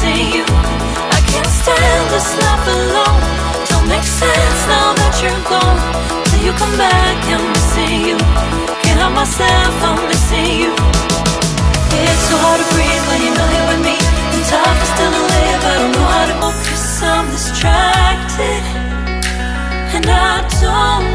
missing you. I can't stand this life alone. Don't make sense now that you're gone. Till you come back, I'm missing you. Can't help myself, I'm missing you. It's so hard to breathe when you're not here with me. And tough is still to live, I don't know how to go, 'cause I'm distracted. And I don't